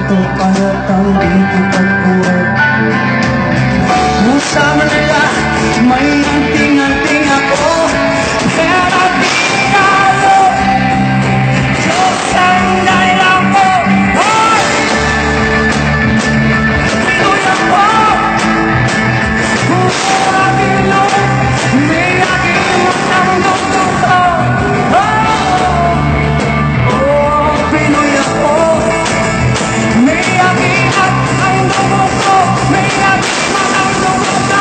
Ito palatang di ko pagpuwag. Usama nila, may anting-anting ako, pero di talo. Diyos ang dahilan ko. Pinoy ako, pura Pinoy, may aking utang gusto ko. Pinoy ako, may aking at ang dugo ko, may aking matang dugo ko.